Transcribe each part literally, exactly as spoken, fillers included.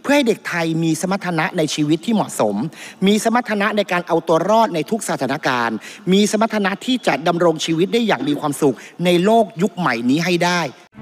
พื่อให้เด็กไทยมีสมรรถนะในชีวิตที่เหมาะสมมีสมรรถนะในการเอาตัวรอดในทุกสถานการณ์มีสมรรถนะที่จะดำรงชีวิตได้อย่างมีความสุขในโลกยุคใหม่นี้ให้ได้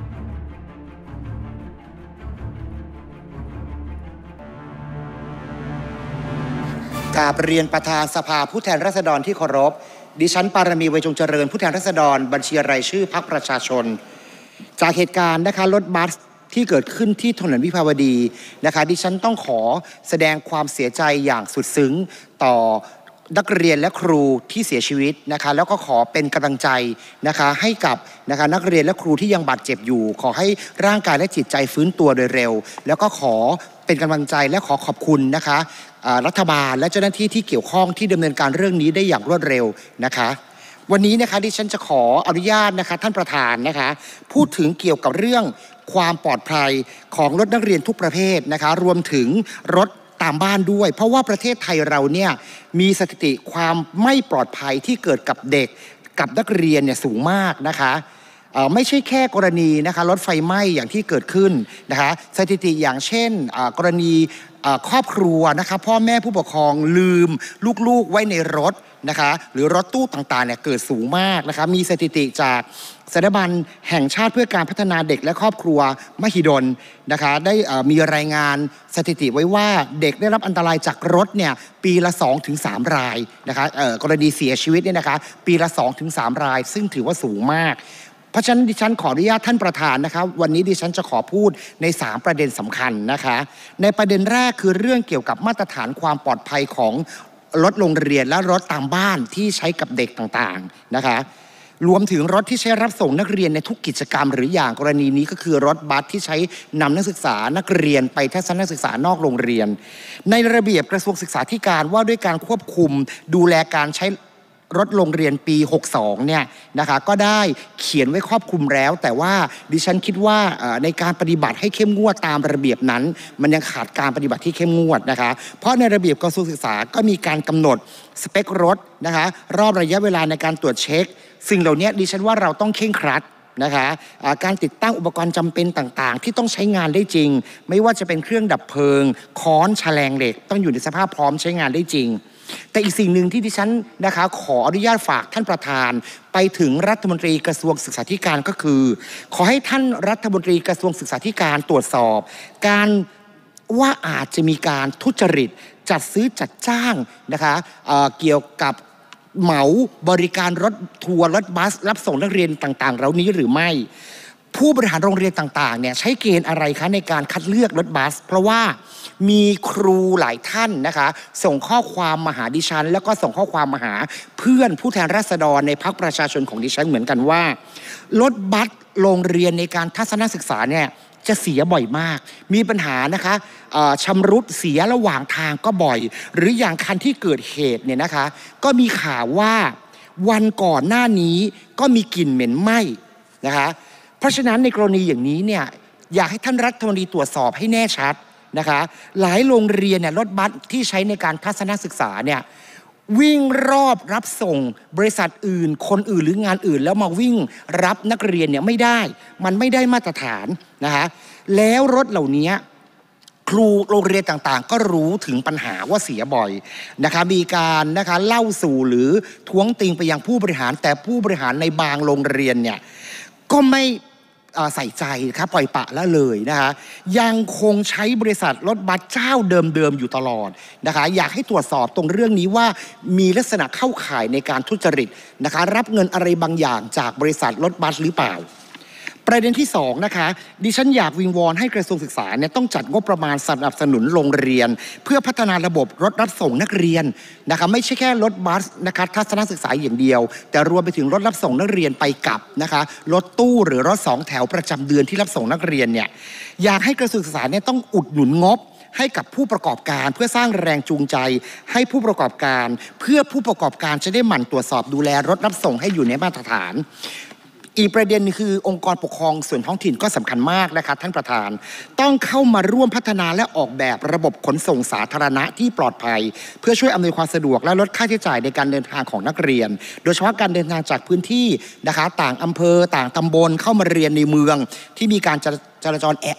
กราบเรียนประธานสภาผู้แทนราษฎรที่เคารพดิฉันปารมีไวจงเจริญผู้แทนราษฎรบัญชีรายชื่อพรรคประชาชนจากเหตุการณ์นะคะรถบัสที่เกิดขึ้นที่ถนนวิภาวดีนะคะดิฉันต้องขอแสดงความเสียใจอย่างสุดซึ้งต่อนักเรียนและครูที่เสียชีวิตนะคะแล้วก็ขอเป็นกำลังใจนะคะให้กับนะคะนักเรียนและครูที่ยังบาดเจ็บอยู่ขอให้ร่างกายและจิตใจฟื้นตัวโดยเร็วแล้วก็ขอเป็นกำลังใจและขอขอบคุณนะคะรัฐบาลและเจ้าหน้าที่ที่เกี่ยวข้องที่ดำเนินการเรื่องนี้ได้อย่างรวดเร็วนะคะวันนี้นะคะดิฉันจะขออนุญาตนะคะท่านประธานนะคะพูดถึงเกี่ยวกับเรื่องความปลอดภัยของรถนักเรียนทุกประเภทนะคะรวมถึงรถตามบ้านด้วยเพราะว่าประเทศไทยเราเนี่ยมีสถิติความไม่ปลอดภัยที่เกิดกับเด็กกับนักเรียนเนี่ยสูงมากนะคะไม่ใช่แค่กรณีนะคะรถไฟไหม้อย่างที่เกิดขึ้นนะคะสถิติอย่างเช่นกรณีครอบครัวนะคะพ่อแม่ผู้ปกครองลืมลูกๆไว้ในรถนะคะหรือรถตู้ต่างๆเนี่ยเกิดสูงมากนะคะมีสถิติจากสถาบันแห่งชาติเพื่อการพัฒนาเด็กและครอบครัวมหิดลนะคะได้มีรายงานสถิติไว้ว่าเด็กได้รับอันตรายจากรถเนี่ยปีละ สองถึงสาม รายนะคะกรณีเสียชีวิตเนี่ยนะคะปีละ สองถึงสาม รายซึ่งถือว่าสูงมากเพราะฉะนั้นดิฉันขออนุญาตท่านประธานนะคะวันนี้ดิฉันจะขอพูดในสามประเด็นสำคัญนะคะในประเด็นแรกคือเรื่องเกี่ยวกับมาตรฐานความปลอดภัยของรถโรงเรียนและรถตามบ้านที่ใช้กับเด็กต่างๆนะคะรวมถึงรถที่ใช้รับส่งนักเรียนในทุกกิจกรรมหรืออย่างกรณีนี้ก็คือรถบัสที่ใช้นำนักศึกษานักเรียนไปทัศนศึกษานอกโรงเรียนในระเบียบกระทรวงศึกษาธิการว่าด้วยการควบคุมดูแลการใช้รถโรงเรียนปีหกสิบสองเนี่ยนะคะก็ได้เขียนไว้ครอบคลุมแล้วแต่ว่าดิฉันคิดว่าในการปฏิบัติให้เข้มงวดตามระเบียบนั้นมันยังขาดการปฏิบัติที่เข้มงวดนะคะเพราะในระเบียบกระทรวงศึกษาก็มีการกำหนดสเปครถนะคะรอบระยะเวลาในการตรวจเช็คสิ่งเหล่านี้ดิฉันว่าเราต้องเคร่งครัดนะคะการติดตั้งอุปกรณ์จำเป็นต่างๆที่ต้องใช้งานได้จริงไม่ว่าจะเป็นเครื่องดับเพลิงค้อนแฉลงเหล็กต้องอยู่ในสภาพพร้อมใช้งานได้จริงแต่อีกสิ่งหนึ่งที่ดิฉันนะคะขออนุญาตฝากท่านประธานไปถึงรัฐมนตรีกระทรวงศึกษาธิการก็คือขอให้ท่านรัฐมนตรีกระทรวงศึกษาธิการตรวจสอบการว่าอาจจะมีการทุจริตจัดซื้อจัดจ้างนะคะ เอ่อ เกี่ยวกับเหมาบริการรถทัวร์รถบัสรับส่งนักเรียนต่างๆเหล่านี้หรือไม่ผู้บริหารโรงเรียนต่างๆเนี่ยใช้เกณฑ์อะไรคะในการคัดเลือกรถบัสเพราะว่ามีครูหลายท่านนะคะส่งข้อความมาหาดิฉันแล้วก็ส่งข้อความมาหาเพื่อนผู้แทนราษฎรในพรรคประชาชนของดิฉันเหมือนกันว่ารถบัสโรงเรียนในการทัศนศึกษาเนี่ยจะเสียบ่อยมากมีปัญหานะคะชำรุดเสียระหว่างทางก็บ่อยหรืออย่างคันที่เกิดเหตุเนี่ยนะคะก็มีข่าวว่าวันก่อนหน้านี้ก็มีกลิ่นเหม็นไหม้นะคะเพราะฉะนั้นในกรณีอย่างนี้เนี่ยอยากให้ท่านรัฐมนตรีตรวจสอบให้แน่ชัดนะคะหลายโรงเรียนเนี่ยรถบัสที่ใช้ในการทัศนศึกษาเนี่ยวิ่งรอบรับส่งบริษัทอื่นคนอื่นหรืองานอื่นแล้วมาวิ่งรับนักเรียนเนี่ยไม่ได้มันไม่ได้มาตรฐานนะคะแล้วรถเหล่านี้ครูโรงเรียนต่างๆก็รู้ถึงปัญหาว่าเสียบ่อยนะคะมีการนะคะเล่าสู่หรือท้วงติงไปยังผู้บริหารแต่ผู้บริหารในบางโรงเรียนเนี่ยก็ไม่ใส่ใจครับปล่อยปะละเลยนะคะยังคงใช้บริษัทรถบัสเจ้าเดิมๆอยู่ตลอดนะคะอยากให้ตรวจสอบตรงเรื่องนี้ว่ามีลักษณะเข้าข่ายในการทุจริตนะคะรับเงินอะไรบางอย่างจากบริษัทรถบัสหรือเปล่าประเด็นที่สองนะคะดิฉันอยากวิงวอนให้กระทรวงศึกษาเนี่ยต้องจัดงบประมาณสนับสนุนโรงเรียนเพื่อพัฒนาระบบรถรับส่งนักเรียนนะคะไม่ใช่แค่รถบัสนะคะทัศนศึกษาอย่างเดียวแต่รวมไปถึงรถรับส่งนักเรียนไปกลับนะคะรถตู้หรือรถสองแถวประจำเดือนที่รับส่งนักเรียนเนี่ยอยากให้กระทรวงศึกษาเนี่ยต้องอุดหนุนงบให้กับผู้ประกอบการเพื่อสร้างแรงจูงใจให้ผู้ประกอบการเพื่อผู้ประกอบการจะได้หมั่นตรวจสอบดูแลรถรับส่งให้อยู่ในมาตรฐานอีกประเด็นคือองค์กรปกครองส่วนท้องถิ่นก็สำคัญมากนะคะท่านประธานต้องเข้ามาร่วมพัฒนาและออกแบบระบบขนส่งสาธารณะที่ปลอดภัยเพื่อช่วยอำนวยความสะดวกและลดค่าใช้จ่ายในการเดินทางของนักเรียนโดยเฉพาะการเดินทางจากพื้นที่นะคะต่างอำเภอต่างตำบลเข้ามาเรียนในเมืองที่มีการจราจรแออัด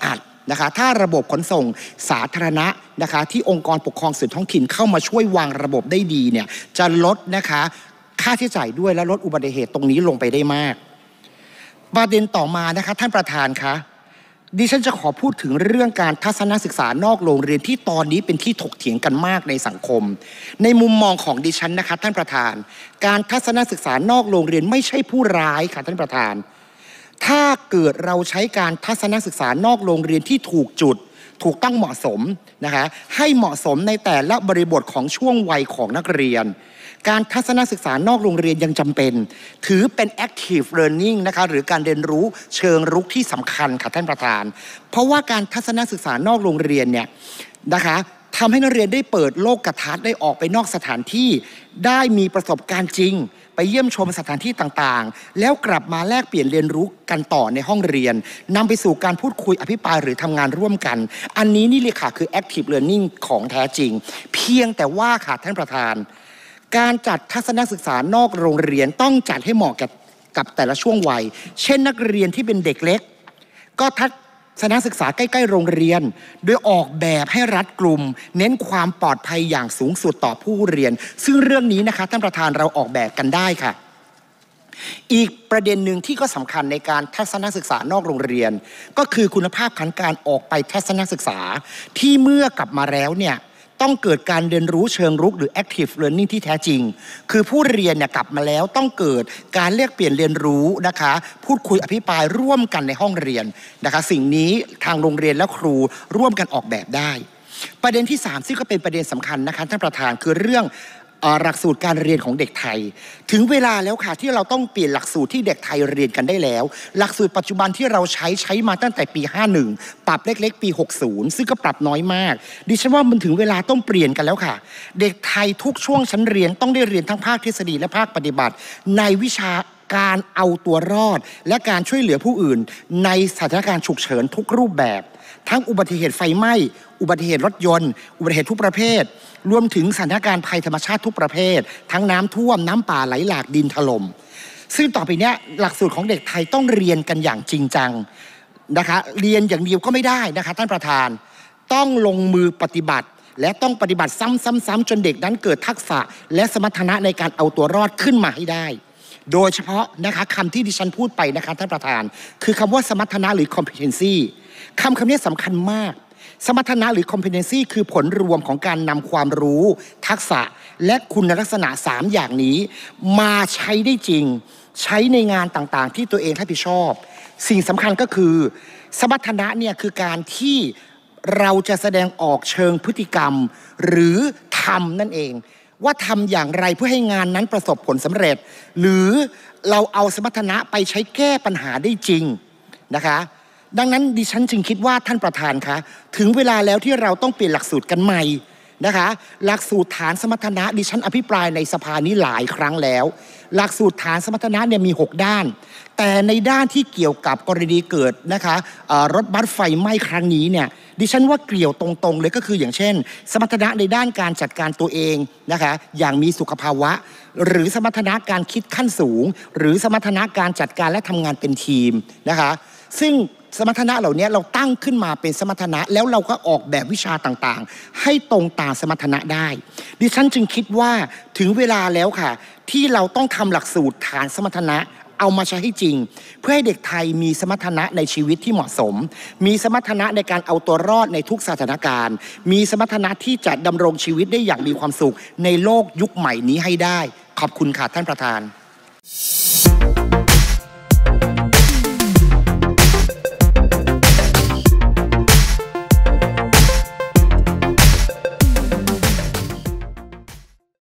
นะคะถ้าระบบขนส่งสาธารณะนะคะที่องค์กรปกครองส่วนท้องถิ่นเข้ามาช่วยวางระบบได้ดีเนี่ยจะลดนะคะค่าใช้จ่ายด้วยและลดอุบัติเหตุตรงนี้ลงไปได้มากประเด็นต่อมานะคะท่านประธานคะดิฉันจะขอพูดถึงเรื่องการทัศนศึกษานอกโรงเรียนที่ตอนนี้เป็นที่ถกเถียงกันมากในสังคมในมุมมองของดิฉันนะคะท่านประธานการทัศนศึกษานอกโรงเรียนไม่ใช่ผู้ร้ายค่ะท่านประธานถ้าเกิดเราใช้การทัศนศึกษานอกโรงเรียนที่ถูกจุดถูกตั้งเหมาะสมนะคะให้เหมาะสมในแต่ละบริบทของช่วงวัยของนักเรียนการทัศนศึกษานอกโรงเรียนยังจำเป็นถือเป็น active learning นะคะหรือการเรียนรู้เชิงรุกที่สำคัญค่ะท่านประธานเพราะว่าการทัศนศึกษานอกโรงเรียนเนี่ยนะคะทำให้นักเรียนได้เปิดโลกทัศน์ได้ออกไปนอกสถานที่ได้มีประสบการณ์จริงไปเยี่ยมชมสถานที่ต่างๆแล้วกลับมาแลกเปลี่ยนเรียนรู้กันต่อในห้องเรียนนำไปสู่การพูดคุยอภิปรายหรือทำงานร่วมกันอันนี้นี่เลยค่ะคือ active learning ของแท้จริงเพียงแต่ว่าค่ะท่านประธานการจัดทัศนศึกษานอกโรงเรียนต้องจัดให้เหมาะกับกับแต่ละช่วงวัยเช่นนักเรียนที่เป็นเด็กเล็กก็ทัศนศึกษาใกล้ๆโรงเรียนโดยออกแบบให้รัดกลุ่มเน้นความปลอดภัยอย่างสูงสุดต่อผู้เรียนซึ่งเรื่องนี้นะคะท่านประธานเราออกแบบกันได้ค่ะอีกประเด็นหนึ่งที่ก็สำคัญในการทัศนศึกษานอกโรงเรียนก็คือคุณภาพของการออกไปทัศนศึกษาที่เมื่อกลับมาแล้วเนี่ยต้องเกิดการเรียนรู้เชิงรุกหรือ active learning ที่แท้จริงคือผู้เรียนเนี่ยกลับมาแล้วต้องเกิดการแลกเปลี่ยนเรียนรู้นะคะพูดคุยอภิปรายร่วมกันในห้องเรียนนะคะสิ่งนี้ทางโรงเรียนและครูร่วมกันออกแบบได้ประเด็นที่สามซึ่งก็เป็นประเด็นสำคัญนะคะท่านประธานคือเรื่องหลักสูตรการเรียนของเด็กไทยถึงเวลาแล้วค่ะที่เราต้องเปลี่ยนหลักสูตรที่เด็กไทยเรียนกันได้แล้วหลักสูตรปัจจุบันที่เราใช้ใช้มาตั้งแต่ปีห้าสิบเอ็ดปรับเล็กๆปีหกสิบซึ่งก็ปรับน้อยมากดิฉันว่ามันถึงเวลาต้องเปลี่ยนกันแล้วค่ะเด็กไทยทุกช่วงชั้นเรียนต้องได้เรียนทั้งภาคทฤษฎีและภาคปฏิบัติในวิชาการเอาตัวรอดและการช่วยเหลือผู้อื่นในสถานการณ์ฉุกเฉินทุกรูปแบบทั้งอุบัติเหตุไฟไหม้อุบัติเหตุรถยนต์อุบัติเหตุทุกประเภทรวมถึงสถานการณ์ภัยธรรมชาติทุกประเภททั้งน้ำท่วมน้ำป่าไหลหลากดินถล่มซึ่งต่อไปนี้หลักสูตรของเด็กไทยต้องเรียนกันอย่างจริงจังนะคะเรียนอย่างเดียวก็ไม่ได้นะคะท่านประธานต้องลงมือปฏิบัติและต้องปฏิบัติซ้ำๆๆจนเด็กนั้นเกิดทักษะและสมรรถนะในการเอาตัวรอดขึ้นมาให้ได้โดยเฉพาะนะคะคำที่ดิฉันพูดไปนะคะท่านประธานคือคำว่าสมรรถนะหรือ competency คำคำนี้สำคัญมากสมรรถนะหรือ competency คือผลรวมของการนำความรู้ทักษะและคุณลักษณะสามอย่างนี้มาใช้ได้จริงใช้ในงานต่างๆที่ตัวเองรับผิดชอบสิ่งสำคัญก็คือสมรรถนะเนี่ยคือการที่เราจะแสดงออกเชิงพฤติกรรมหรือทำนั่นเองว่าทำอย่างไรเพื่อให้งานนั้นประสบผลสำเร็จหรือเราเอาสมรรถนะไปใช้แก้ปัญหาได้จริงนะคะดังนั้นดิฉันจึงคิดว่าท่านประธานคะถึงเวลาแล้วที่เราต้องเปลี่ยนหลักสูตรกันใหม่นะคะหลักสูตรฐานสมรรถนะดิฉันอภิปรายในสภานี้หลายครั้งแล้วหลักสูตรฐานสมรรถนะเนี่ยมีหกด้านแต่ในด้านที่เกี่ยวกับกรณีเกิดนะคะรถบัสไฟไหม้ครั้งนี้เนี่ยดิฉันว่าเกี่ยวตรงๆเลยก็คืออย่างเช่นสมรรถนะในด้านการจัดการตัวเองนะคะอย่างมีสุขภาวะหรือสมรรถนะการคิดขั้นสูงหรือสมรรถนะการจัดการและทำงานเป็นทีมนะคะซึ่งสมรรถนะเหล่านี้เราตั้งขึ้นมาเป็นสมรรถนะแล้วเราก็ออกแบบวิชาต่างๆให้ตรงตามสมรรถนะได้ดิฉันจึงคิดว่าถึงเวลาแล้วค่ะที่เราต้องทำหลักสูตรฐานสมรรถนะเอามาใช้ให้จริงเพื่อให้เด็กไทยมีสมรรถนะในชีวิตที่เหมาะสมมีสมรรถนะในการเอาตัวรอดในทุกสถานการณ์มีสมรรถนะที่จะดำรงชีวิตได้อย่างมีความสุขในโลกยุคใหม่นี้ให้ได้ขอบคุณค่ะท่านประธาน